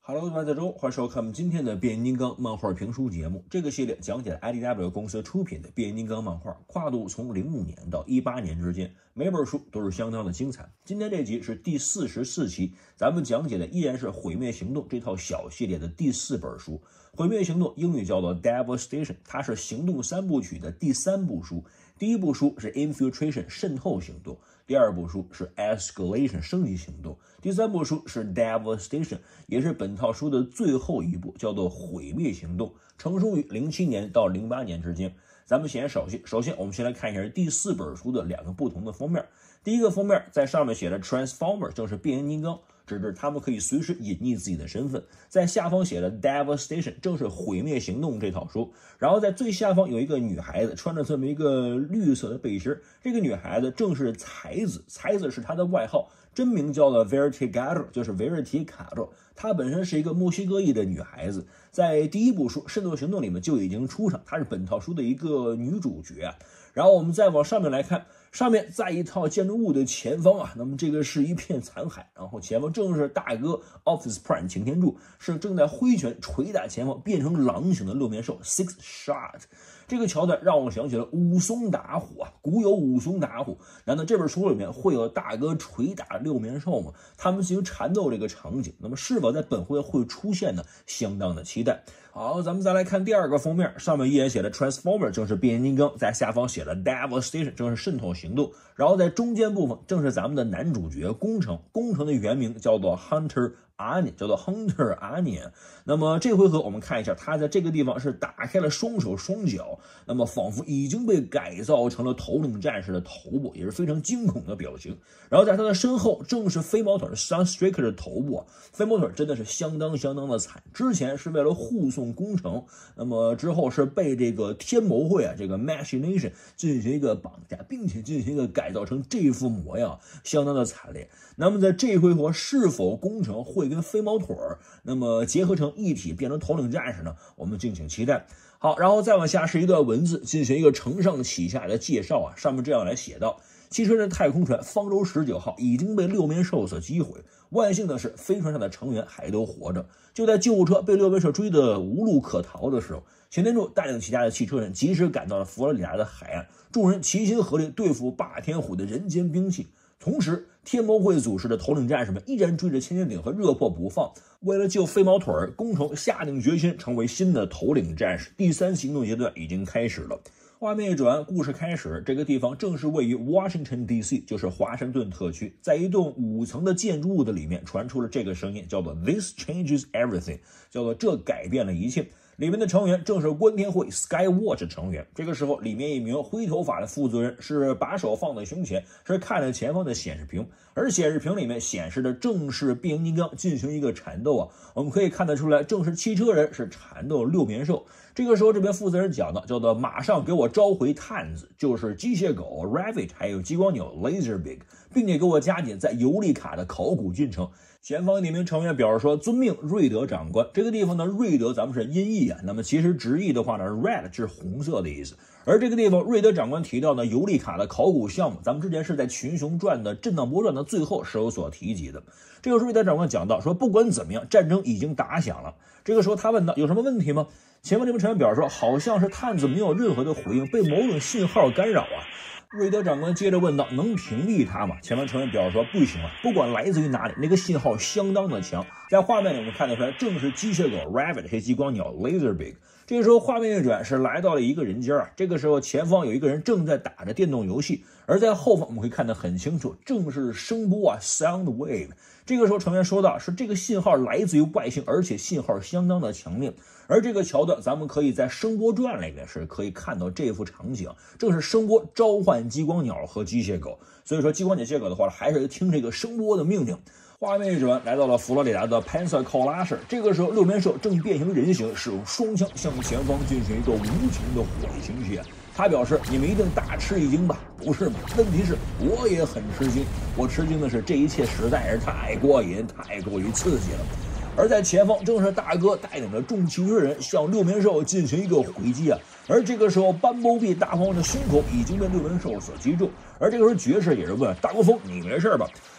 Hello， 大家好，欢迎收看我们今天的变形金刚漫画评书节目。这个系列讲解了 IDW 公司出品的变形金刚漫画，跨度从05年到18年之间，每本书都是相当的精彩。今天这集是第44期，咱们讲解的依然是《毁灭行动》这套小系列的第4本书。《毁灭行动》英语叫做 Devastation， 它是行动3部曲的第3部书。第1部书是 Infiltration 渗透行动，第2部书是 Escalation 升级行动，第3部书是 Devastation， 也是本套书的最后一部，叫做毁灭行动，成书于07年到08年之间。咱们首先我们先来看一下第4本书的2个不同的封面。第一个封面在上面写的 Transformer， 正是变形金刚，指着他们可以随时隐匿自己的身份。在下方写的 Devastation， 正是毁灭行动这套书。然后在最下方有一个女孩子穿着这么一个绿色的背心，这个女孩子正是才子，才子是她的外号，真名叫做 Vertigo， 就是维尔提卡洛。她本身是一个墨西哥裔的女孩子，在第1部书《渗透行动》里面就已经出场，她是本套书的一个女主角。然后我们再往上面来看，上面在一套建筑物的前方啊，那么这个是一片残骸，然后前方正是大哥 Optimus Prime 擎天柱是正在挥拳捶打前方变成狼形的六面兽 Six Shot。这个桥段让我想起了武松打虎啊，古有武松打虎，难道这本书里面会有大哥捶打六面兽吗？他们进行缠斗这个场景，那么是否在本回会出现呢？相当的期待。好，咱们再来看第2个封面，上面依然写的 Transformer， 正是变形金刚，在下方写了 Devastation， 正是渗透行动，然后在中间部分正是咱们的男主角工程，工程的原名叫做 Hunter Onion， 叫做 Hunter Onion。那么这回合我们看一下，他在这个地方是打开了双手双脚，那么仿佛已经被改造成了头领战士的头部，也是非常惊恐的表情。然后在他的身后正是飞毛腿 Sunstreaker 的头部啊，飞毛腿真的是相当的惨。之前是为了护送工程，那么之后是被这个天谋会啊，这个 Machination 进行一个绑架，并且进行一个改造成这副模样，相当的惨烈。那么在这回合是否工程会跟飞毛腿那么结合成一体变成头领战士呢？我们敬请期待。好，然后再往下是一段文字，进行一个承上启下的介绍啊。上面这样来写道：汽车人太空船方舟19号已经被六面兽所击毁，万幸的是飞船上的成员还都活着。就在救护车被六面兽追得无路可逃的时候，擎天柱带领其他的汽车人及时赶到了佛罗里达的海岸，众人齐心合力对付霸天虎的人间兵器。同时天谋会组织的头领战士们依然追着千斤顶和热破不放，为了救飞毛腿，工程下定决心成为新的头领战士。第3行动阶段已经开始了。画面一转，故事开始，这个地方正是位于 Washington DC， 就是华盛顿特区，在一栋5层的建筑物的里面传出了这个声音，叫做 This changes everything， 叫做这改变了一切。里面的成员正是观天会 Skywatch 成员。这个时候里面一名灰头发的负责人是把手放在胸前，是看着前方的显示屏，而显示屏里面显示的正是变形金刚进行一个缠斗啊。我们可以看得出来，正是汽车人是缠斗六面兽。这个时候这边负责人讲的叫做马上给我召回探子，就是机械狗 Ravage 还有激光鸟 Laserbig， 并且给我加紧在尤利卡的考古进程。前方一名成员表示说遵命瑞德长官。这个地方呢，瑞德咱们是音译啊，那么其实直译的话呢 Red 是红色的意思。而这个地方瑞德长官提到呢尤利卡的考古项目，咱们之前是在群雄传的震荡波传的最后是有所提及的。这个瑞德长官讲到说，不管怎么样，战争已经打响了。这个时候他问到有什么问题吗？前方这名成员表示说，好像是探子没有任何的回应，被某种信号干扰啊。瑞德长官接着问道，能屏蔽他吗？前方成员表示说不行了，不管来自于哪里，那个信号相当的强。在画面里我们看得出来，正是机械狗 Ravage 和激光鸟 Laserbig。这个时候画面一转，是来到了一个人家啊。这个时候前方有一个人正在打着电动游戏，而在后方我们可以看得很清楚，正是声波啊 Sound Wave。这个时候成员说到，是这个信号来自于外星，而且信号相当的强烈。而这个桥段咱们可以在声波传里面是可以看到这幅场景，正是声波召唤激光鸟和机械狗。所以说激光鸟机械狗的话还是听这个声波的命令。画面一转，来到了佛罗里达的 Pensacola。 这个时候六面兽正变形人形，使用双枪向前方进行一个无情的火力倾泻。他表示，你们一定大吃一惊吧？不是吗？问题是我也很吃惊，我吃惊的是这一切实在是太过瘾，太过于刺激了。而在前方正是大哥带领着众汽车人向六面兽进行一个回击啊。而这个时候班波比大黄蜂的胸口已经被六面兽所击中，而这个时候爵士也是问大黄蜂你没事吧？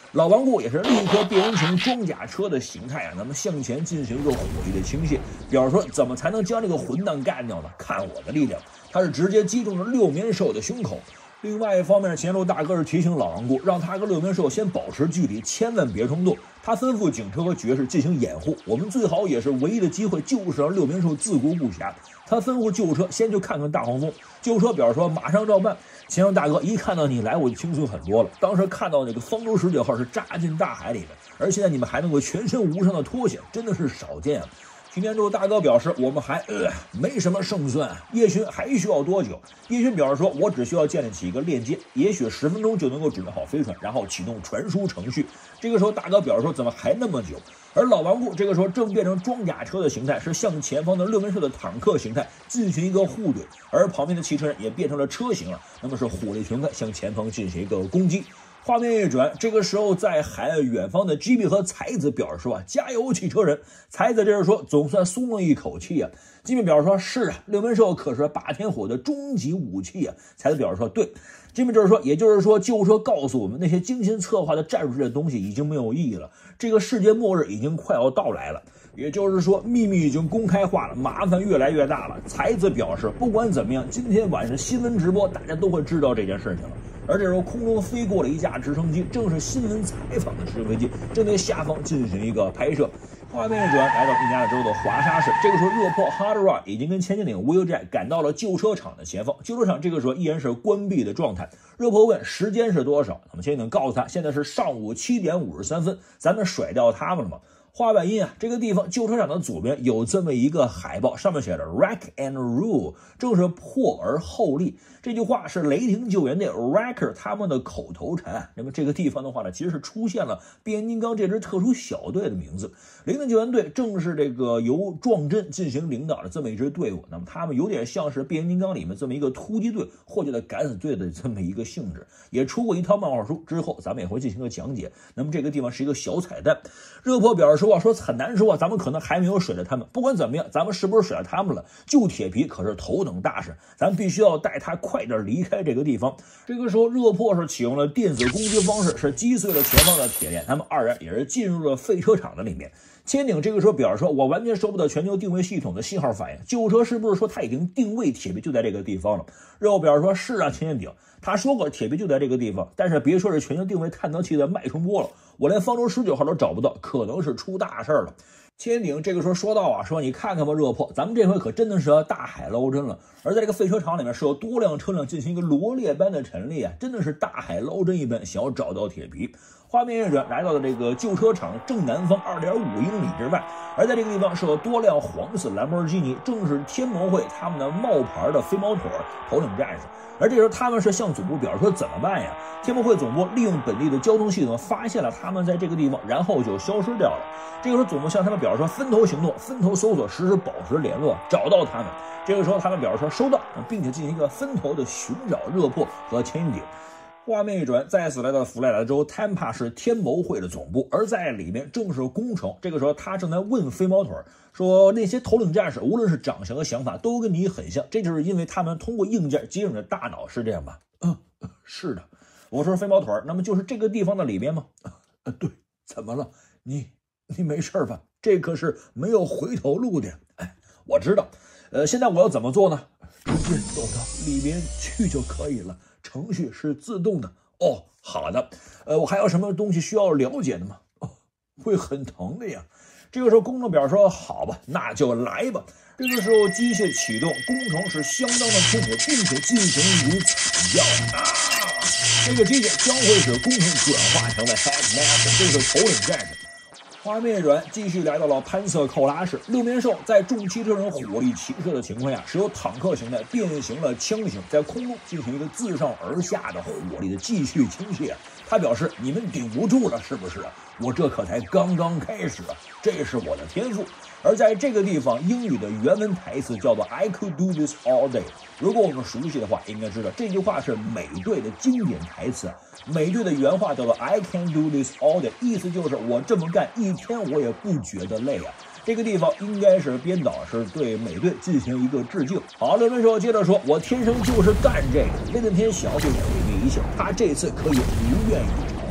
老顽固也是立刻变成装甲车的形态啊，那么向前进行一个火力的倾泻，表示说怎么才能将这个混蛋干掉呢？看我的力量！他是直接击中了六面兽的胸口。另外一方面，前路大哥是提醒老顽固，让他跟六面兽先保持距离，千万别冲动。他吩咐警车和爵士进行掩护，我们最好也是唯一的机会，就是让六面兽自顾不暇。他吩咐救护车先去看看大黄蜂，救护车表示说马上照办。前路大哥一看到你来，我就轻松很多了。当时看到那个方舟19号是扎进大海里面，而现在你们还能够全身无伤的脱险，真的是少见啊。听天之大哥表示，我们还没什么胜算。叶巡还需要多久？叶巡表示说，我只需要建立起一个链接，也许10分钟就能够准备好飞船，然后启动传输程序。这个时候大哥表示说，怎么还那么久？而老顽固这个时候正变成装甲车的形态，是向前方的六面兽的坦克形态进行一个护怼，而旁边的汽车人也变成了车型了，那么是火力全开向前方进行一个攻击。画面一转，这个时候在海岸远方的 GB 和才子表示说啊，加油汽车人！才子这是说总算松了一口气啊。GB 表示说是啊，六面兽可是霸天虎的终极武器啊。才子表示说对。GB 就是说，也就是说，救护车告诉我们，那些精心策划的战术这东西已经没有意义了，这个世界末日已经快要到来了。也就是说，秘密已经公开化了，麻烦越来越大了。才子表示，不管怎么样，今天晚上新闻直播，大家都会知道这件事情了。而这时候，空中飞过了一架直升机，正是新闻采访的直升飞机，正在下方进行一个拍摄。画面一转，来到印第安纳州的华沙市。这个时候，热破 Hard Rock 已经跟千斤顶 Will Jack 赶到了旧车厂的前方。旧车厂这个时候依然是关闭的状态。热破问时间是多少？那么千斤顶告诉他，现在是上午7点53分。咱们甩掉他们了吗？画板印啊，这个地方旧车厂的左边有这么一个海报，上面写着 Rack and Rule， 正是破而后立。这句话是雷霆救援队 Racker 他们的口头禅。那么这个地方的话呢，其实是出现了变形金刚这支特殊小队的名字。雷霆救援队正是这个由壮真进行领导的这么一支队伍。那么他们有点像是变形金刚里面这么一个突击队或者敢死队的这么一个性质，也出过一套漫画书，之后咱们也会进行个讲解。那么这个地方是一个小彩蛋。热破表示说很难说啊，咱们可能还没有甩了他们。不管怎么样，咱们是不是甩了他们了？救铁皮可是头等大事，咱们必须要带他快点离开这个地方。这个时候，热破是启用了电子攻击方式，是击碎了前方的铁链。他们二人也是进入了废车厂的里面。千顶这个时候表示说，我完全收不到全球定位系统的信号反应。救护车是不是说他已经定位铁皮就在这个地方了？热破表示说，是啊，千顶，他说过铁皮就在这个地方，但是别说是全球定位探测器的脉冲波了，我连方舟19号都找不到，可能是出大事了。千顶这个时候说到啊，说你看看吧，热破，咱们这回可真的是要大海捞针了。而在这个废车厂里面是有多辆车辆进行一个罗列般的陈列啊，真的是大海捞针一般，想要找到铁皮。画面一转，来到了这个旧车厂正南方2.5英里之外，而在这个地方是有多辆黄色兰博基尼，正是天魔会他们的冒牌的飞毛腿头领战士。而这时候他们是向总部表示说怎么办呀？天魔会总部利用本地的交通系统发现了他们在这个地方，然后就消失掉了。这个时候总部向他们表示说分头行动，分头搜索，实时保持联络，找到他们。这个时候他们表示说收到，并且进行一个分头的寻找热破和千顶。画面一转，再次来到弗莱达州 Tampa 市天谋会的总部，而在里面正是工程。这个时候他正在问飞毛腿说，那些头领战士无论是长相和想法都跟你很像，这就是因为他们通过硬件接入你的大脑，是这样吧？是的。我说飞毛腿，那么就是这个地方的里面吗？对。怎么了？你没事吧？这可是没有回头路的。我知道。现在我要怎么做呢？直接走到里面去就可以了。程序是自动的。哦，好的。我还有什么东西需要了解的吗？会很疼的呀。这个时候工程表示说，好吧，那就来吧。这个时候机械启动，工程是相当的痛苦，并且进行如惨叫啊！这个机械将会使工程转化成为 Headmaster， 这是头领战士。画面转，继续来到了潘瑟寇拉市。六面兽在重汽车人火力齐射的情况下，是由坦克形态变形了枪型，在空中进行一个自上而下的火力的继续倾泻。他表示：“你们顶不住了，是不是？我这可才刚刚开始，这是我的天赋。”而在这个地方，英语的原文台词叫做 "I could do this all day"。如果我们熟悉的话，应该知道这句话是美队的经典台词。美队的原话叫做 "I can do this all day"， 意思就是我这么干一天我也不觉得累啊。这个地方应该是编导是对美队进行一个致敬。好，六面兽接着说：“我天生就是干这个，威震天小姐也未必一切，他这次可以如愿以偿了。”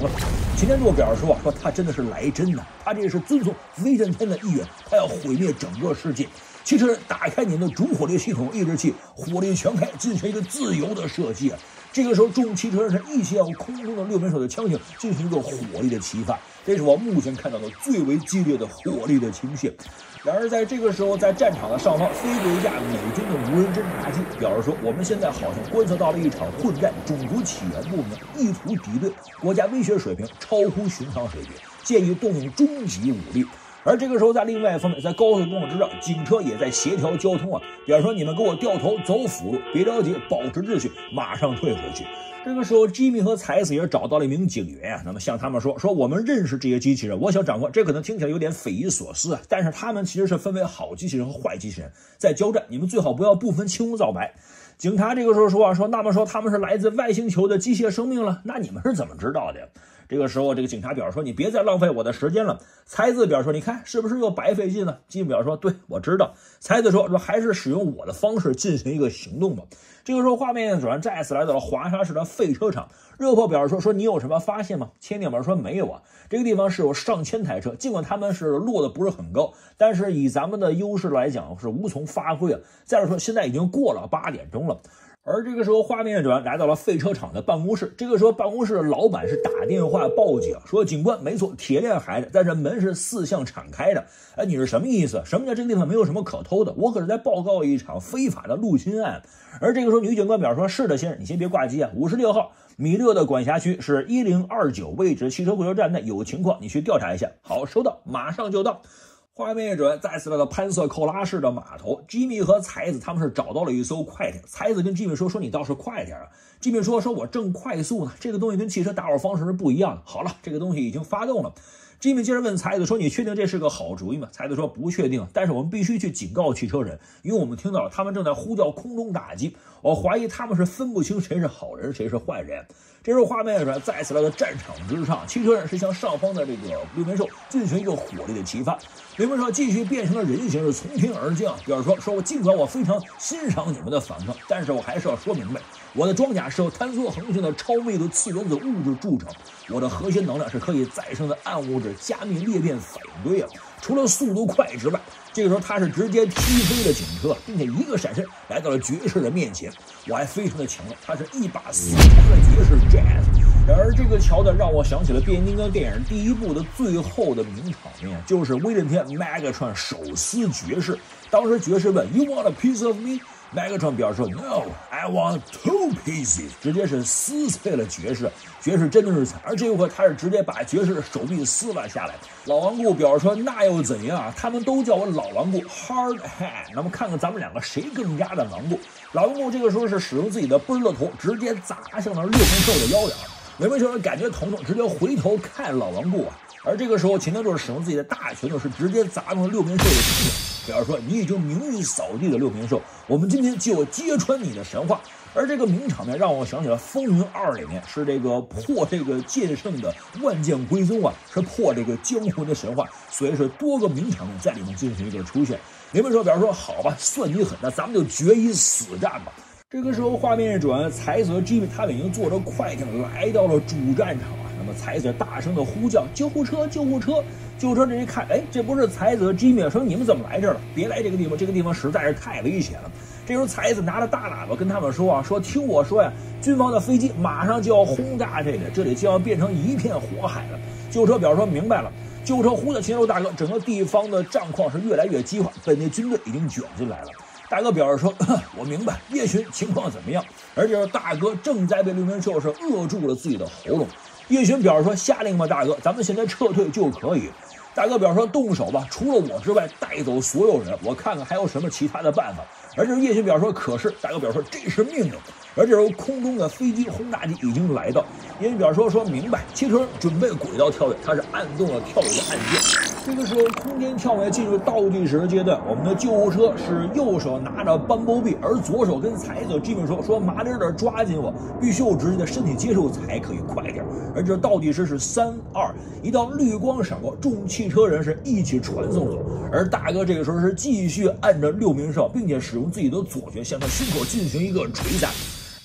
了。擎天柱表示说他真的是来真的，他这是遵从威震天的意愿，他要毁灭整个世界。汽车人打开你们的主火力系统抑制器，火力全开，进行一个自由的射击。这个时候，众汽车人是一起向空中的六面兽的枪型进行一个火力的齐发，这是我目前看到的最为激烈的火力的倾泻。然而，在这个时候，在战场的上方飞过一架美军的无人侦察机，表示说我们现在好像观测到了一场混战，种族起源部门意图敌对，国家威胁水平超乎寻常水平，建议动用终极武力。而这个时候，在另外一方面，在高速公路之上，警车也在协调交通啊，比方说你们给我掉头走辅路，别着急，保持秩序，马上退回去。这个时候，吉米和彩子也找到了一名警员啊，那么向他们说我们认识这些机器人，我想长官，这可能听起来有点匪夷所思啊，但是他们其实是分为好机器人和坏机器人，在交战，你们最好不要不分青红皂白。警察这个时候说那么说他们是来自外星球的机械生命了，那你们是怎么知道的呀？这个时候，这个警察表示说：“你别再浪费我的时间了。”才子表示说：“你看，是不是又白费劲了？”吉米表示说：“对，我知道。”才子说：“还是使用我的方式进行一个行动吧。”这个时候，画面一转，再次来到了华沙市的废车场。热破表示说：“你有什么发现吗？”千鸟表示说：“没有啊，这个地方是有上千台车，尽管他们是落的不是很高，但是以咱们的优势来讲是无从发挥啊。再者说，现在已经过了8点钟了。”而这个时候，画面转来到了废车厂的办公室。这个时候，办公室的老板是打电话报警，说：“警官，没错，铁链还在，但是门是4向敞开的。”哎，你是什么意思？什么叫这个地方没有什么可偷的？我可是在报告一场非法的入侵案。而这个时候，女警官表示说：“是的，先生，你先别挂机啊。56号米勒的管辖区是1029位置汽车回收站内，有情况你去调查一下。”好，收到，马上就到。画面一转，再次来到潘瑟寇拉市的码头。吉米和才子他们是找到了一艘快艇。才子跟吉米说：“你倒是快点啊！”吉米说：“我正快速呢，这个东西跟汽车打火方式是不一样的。”好了，这个东西已经发动了。吉米接着问才子说：“你确定这是个好主意吗？”才子说：“不确定，但是我们必须去警告汽车人，因为我们听到了他们正在呼叫空中打击，我怀疑他们是分不清谁是好人谁是坏人。”这时候画面上再次来到战场之上，汽车人是向上方的这个六面兽进行一个火力的齐发。六面兽继续变成了人形，是从天而降，表示说尽管我非常欣赏你们的反抗，但是我还是要说明白，我的装甲是由坍缩恒星的超密度次原子物质铸成，我的核心能量是可以再生的暗物质加密裂变反应堆啊。除了速度快之外，这个时候他是直接踢飞了警车，并且一个闪身来到了爵士的面前。我还非常的强调，他是一把4长的爵士 jazz。然而这个桥段让我想起了变形金刚电影第1部的最后的名场面，就是威震天 Megatron 手撕爵士。当时爵士问 You want a piece of me？ Megatron 表示说 No, I want 2 pieces， 直接是撕碎了爵士。爵士真的是惨，而这回他是直接把爵士的手臂撕了下来。老顽固表示说那又怎样啊？他们都叫我老顽固 Hard Head， 那么看看咱们两个谁更加的顽固。老顽固这个时候是使用自己的奔乐头直接砸向了六面兽的腰眼。六面兽人感觉疼痛，直接回头看老顽固啊。而这个时候擎天柱使用自己的大拳头是直接砸中了六面兽的身体，表示说你已经名誉扫地的六面兽，我们今天就要揭穿你的神话。而这个名场面让我想起了《风云2》里面是这个破这个剑圣的万剑归宗啊，是破这个江湖的神话，所以是多个名场面在里面进行一个出现。六面兽表示说好吧，算你狠，那咱们就决一死战吧。这个时候画面一转，才子和吉米他们已经坐着快艇来到了主战场啊。那么才子大声的呼叫救护车救护车。救护车这一看，哎，这不是才子和吉米，说你们怎么来这儿了？别来这个地方，这个地方实在是太危险了。这时候才子拿着大喇叭跟他们说啊，说听我说呀，军方的飞机马上就要轰炸这里，这里就要变成一片火海了。救护车表示说明白了。救护车呼叫禽兽大哥，整个地方的战况是越来越激化，本地军队已经卷进来了。大哥表示说我明白，叶巡情况怎么样？而且大哥正在被六面兽是扼住了自己的喉咙。叶巡表示说下令吧大哥，咱们现在撤退就可以。大哥表示说动手吧，除了我之外带走所有人，我看看还有什么其他的办法。而这时叶巡表示说可是。大哥表示说这是命令。而这时候空中的飞机轰炸机已经来到，叶巡表示说明白，汽车人准备轨道跳跃，他是按动了跳跃的按键。这个时候空间跳跃进入倒计时阶段，我们的救护车是右手拿着斑驳臂，而左手跟才子吉米说麻溜点抓紧我，必须有直接的身体接触才可以快点。而这倒计时是3、2，一道绿光闪过，众汽车人是一起传送走。而大哥这个时候是继续按着六面兽，并且使用自己的左拳向他胸口进行一个锤砸。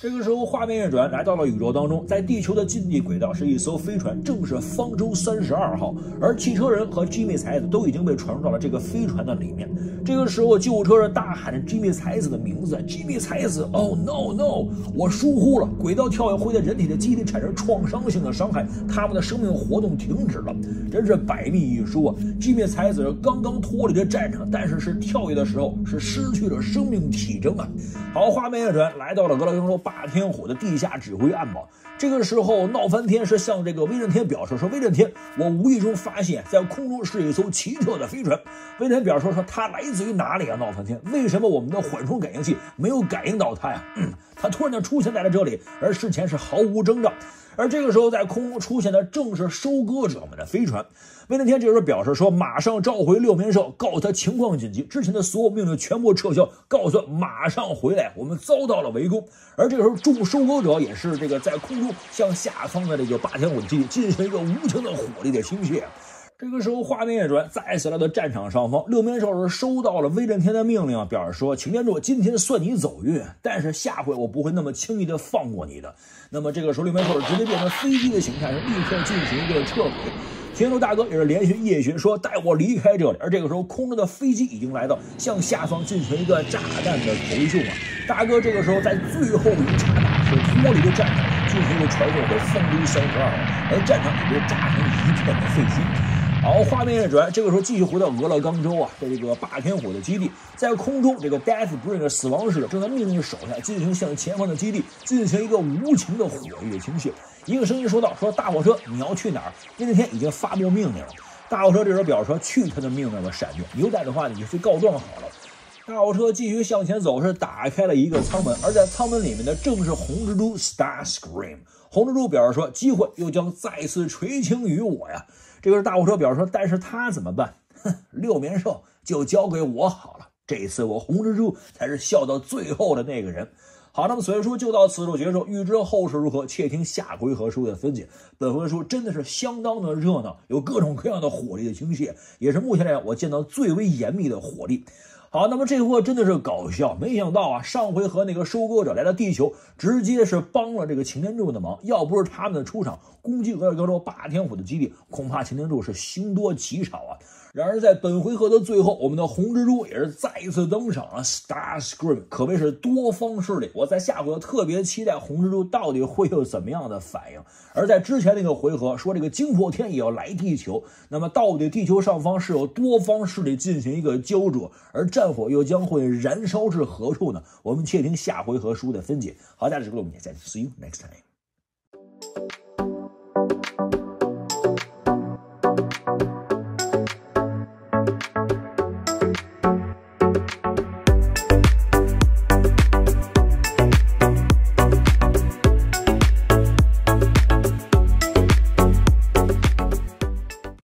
这个时候，画面一转，来到了宇宙当中，在地球的近地轨道是一艘飞船，正是方舟32号，而汽车人和吉米才子都已经被传入到了这个飞船的里面。这个时候，救护车人大喊着吉米才子的名字，吉米才子 ，Oh no no， 我疏忽了，轨道跳跃会对人体的机体产生创伤性的伤害，他们的生命活动停止了，真是百密一疏啊！吉米才子刚刚脱离了战场，但是跳跃的时候是失去了生命体征啊！好，画面一转，来到了俄勒冈州霸天虎的地下指挥暗堡。这个时候，闹翻天是向这个威震天表示说：“威震天，我无意中发现，在空中是一艘奇特的飞船。”威震天表示说：“它来自于哪里啊？闹翻天，为什么我们的缓冲感应器没有感应到它呀？它突然的出现在了这里，而事前是毫无征兆。”而这个时候，在空中出现的正是收割者们的飞船。威震天这时候表示说：“马上召回六面兽，告诉他情况紧急，之前的所有命令全部撤销，告诉他马上回来，我们遭到了围攻。”而这个时候，众收割者也是这个在空中向下方的这个霸天虎基地进行一个无情的火力的倾泻。这个时候，画面一转，再次来到战场上方，六面兽是收到了威震天的命令，表示说：“擎天柱，今天算你走运，但是下回我不会那么轻易的放过你的。”那么这个时候，六面兽直接变成飞机的形态，是立刻进行一个撤回。擎天柱大哥也是连续夜巡，说带我离开这里。而这个时候，空中的飞机已经来到，向下方进行一个炸弹的投送啊！大哥这个时候在最后一刹那是脱离了战场，进行一个传送回方舟32号，而战场也被炸成一片的废墟。好，画面一转，这个时候继续回到俄勒冈州啊的这个霸天虎的基地，在空中，这个 Deathbringer 死亡使者正在命令手下进行向前方的基地进行一个无情的火力的倾泻。一个声音说道：“说大火车你要去哪儿？”威震天已经发布命令了。大火车这时候表示说：“去他的命令吧，闪电！牛仔的话你就去告状好了。”大火车继续向前走，是打开了一个舱门，而在舱门里面的正是红蜘蛛 Starscream。红蜘蛛表示说：“机会又将再次垂青于我呀！”这个是大火车表示说：“但是他怎么办？六面兽就交给我好了，这次我红蜘蛛才是笑到最后的那个人。”好，那么所以说就到此处结束。欲知后事如何，且听下回合书的分解。本回书真的是相当的热闹，有各种各样的火力的倾泻，也是目前来讲我见到最为严密的火力。好，那么这货真的是搞笑，没想到啊，上回和那个收割者来到地球，直接是帮了这个擎天柱的忙。要不是他们的出场攻击俄勒冈州霸天虎的基地，恐怕擎天柱是凶多吉少啊。然而在本回合的最后，我们的红蜘蛛也是再一次登场了 ，Starscream 可谓是多方势力。我在下回合特别期待红蜘蛛到底会有怎么样的反应。而在之前那个回合说这个惊破天也要来地球，那么到底地球上方是有多方势力进行一个交灼，而战火又将会燃烧至何处呢？我们且听下回合书的分解。好，大家这个我们再见 ，See you next time。